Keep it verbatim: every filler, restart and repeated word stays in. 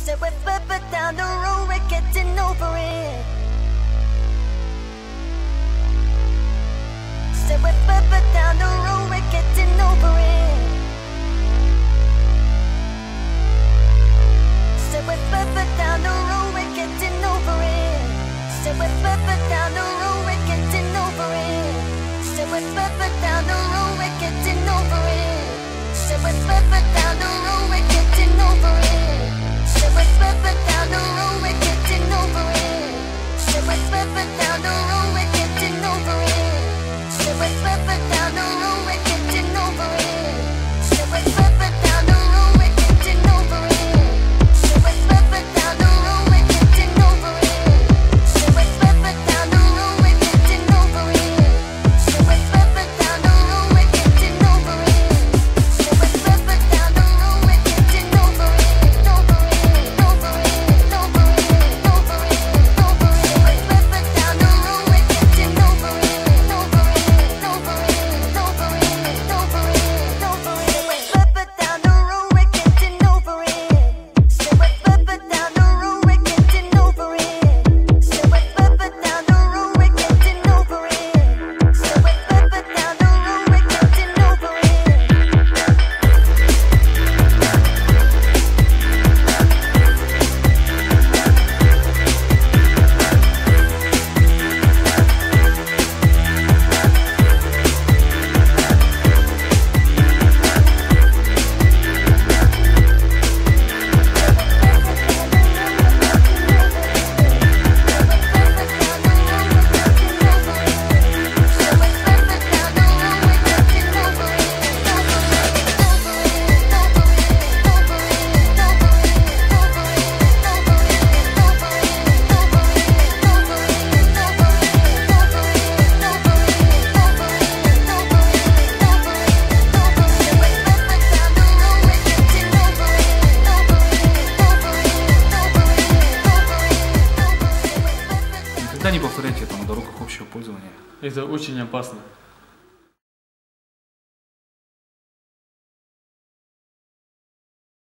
Said we're further down the road, we're getting over it. Said we're further down the road, we're getting over it. Said we're further down the road, we're getting over it. Said we're further down the road, we're getting over it. Said we're further down the road, we're getting over it. Said we're further down the road, we're getting over it. Said we're further down the road, we're getting over it. Said we're further down the road, we're getting over it. Said we're further down the road, we're getting over it. Said we're further down the road, we're getting over it. Said we're further down the road, we're getting over it. Said we're further down the road, we're getting over it. Said we're further down the road, we're getting over it. Said we're further down the road, we're getting over it. Over it, over it, over it, over it, over it. Said we're further down the road, we're getting over it. Over it, over it, over it, over it, over it. Said we're further down the road, we're getting over it. Said we're further down the road, we're getting over it. Said we're further down the road, we're getting over it. Said we're further down the road, we're getting over it. Никогда не повторяйте там дорогах общего пользования. Это очень опасно.